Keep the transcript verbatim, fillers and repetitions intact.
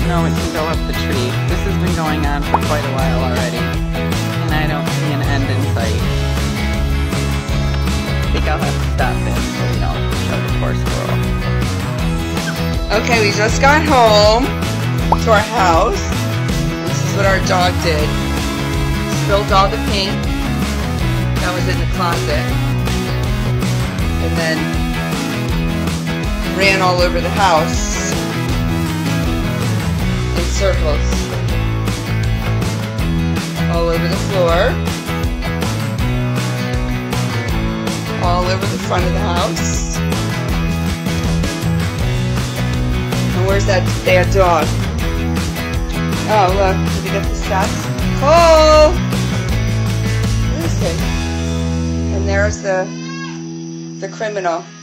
No, it can go up the tree. This has been going on for quite a while already, and I don't see an end in sight. I think I'll have to stop this so we don't show the poor squirrel. Okay, we just got home to our house. This is what our dog did. Spilled all the paint that was in the closet, and then ran all over the house in circles, all over the floor, all over the front of the house. And where's that bad dog? Oh, look, did we get the steps? Cole! Where is he? And there's the the criminal.